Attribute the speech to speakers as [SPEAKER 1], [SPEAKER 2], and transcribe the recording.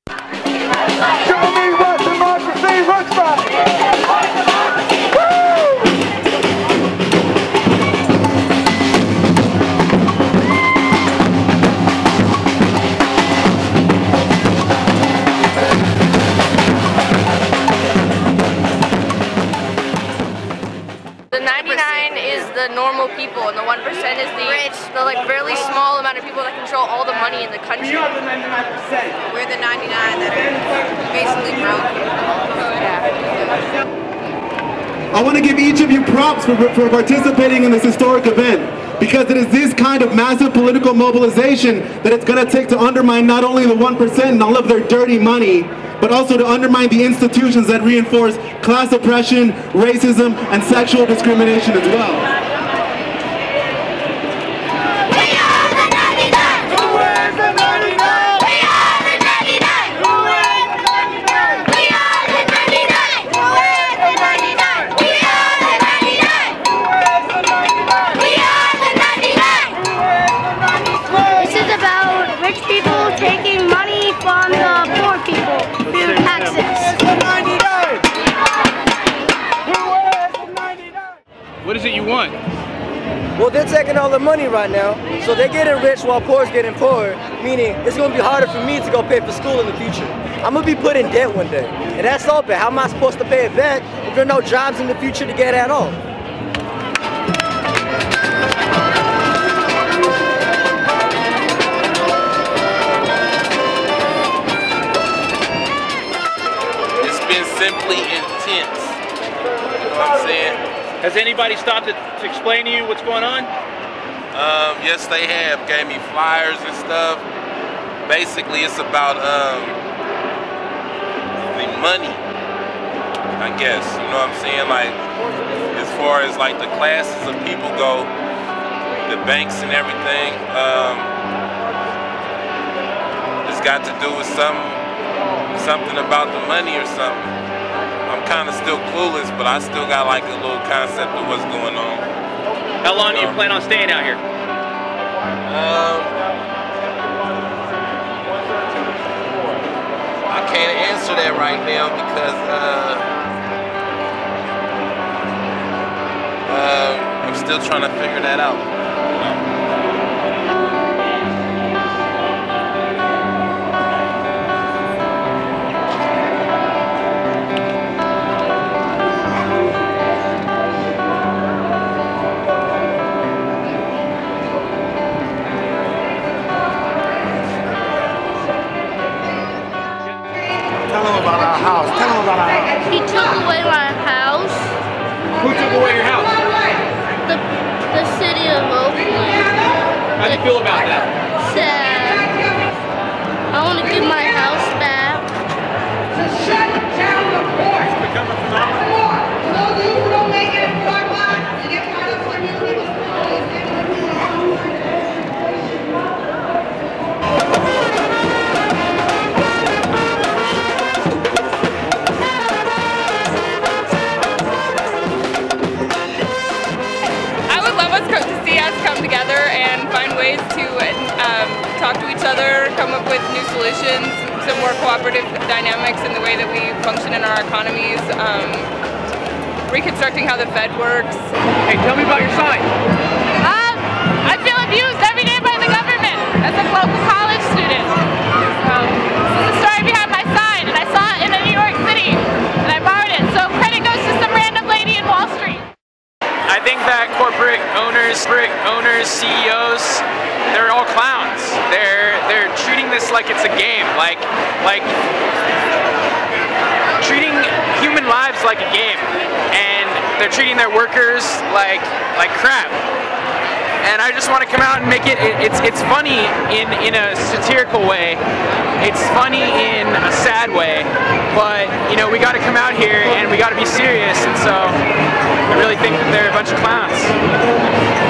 [SPEAKER 1] Show me what democracy looks like!
[SPEAKER 2] The 99 is the normal people, and the 1% is the like really small amount of people that control all the money in the country.
[SPEAKER 1] We are the 99%.
[SPEAKER 3] We're the 99 that are basically broke.
[SPEAKER 4] I want to give each of you props for participating in this historic event, because it is this kind of massive political mobilization that it's going to take to undermine not only the 1% and all of their dirty money, but also to undermine the institutions that reinforce class oppression, racism, and sexual discrimination as well.
[SPEAKER 5] What is it you want?
[SPEAKER 6] Well, they're taking all the money right now, so they're getting rich while poor's getting poorer, meaning it's going to be harder for me to go pay for school in the future. I'm going to be put in debt one day, and that's open. How am I supposed to pay it back if there are no jobs in the future to get at all?
[SPEAKER 7] It's been simply intense, you know what I'm saying?
[SPEAKER 5] Has anybody stopped to explain to you what's going on?
[SPEAKER 7] Yes, they have. Gave me flyers and stuff. Basically, it's about the money, I guess. You know what I'm saying? Like, as far as like the classes of people go, the banks and everything, it's got to do with something about the money or something. I'm kind of still clueless, but I still got like a little concept of what's going on.
[SPEAKER 5] How long do you plan on staying out here?
[SPEAKER 7] I can't answer that right now because I'm still trying to figure that out.
[SPEAKER 2] He took away my house.
[SPEAKER 5] Who took away your house?
[SPEAKER 2] The city of Oakland.
[SPEAKER 5] How do you feel about that?
[SPEAKER 2] Sad. I want to get my house back.
[SPEAKER 1] To shut down the port.
[SPEAKER 5] It's become a phenomenon.
[SPEAKER 1] Those of you who don't make it in Park Lot, you get part of what you do.
[SPEAKER 8] Together and find ways to talk to each other, come up with new solutions, some more cooperative dynamics in the way that we function in our economies, reconstructing how the Fed works.
[SPEAKER 5] Hey, tell me about your sign.
[SPEAKER 8] I feel abused every day by the government as a local college student. This is the story behind my sign, and I saw it in New York City, and I borrowed it. So credit goes to some random lady in Wall Street.
[SPEAKER 5] I think that corporate owners, CEOs, they're all clowns. They're treating this like it's a game, like treating human lives like a game, and they're treating their workers like crap. And I just want to come out and make it's funny in a satirical way. It's funny in a sad way, but you know, we got to come out here and we got to be serious, and so I really think that they're a bunch of clowns.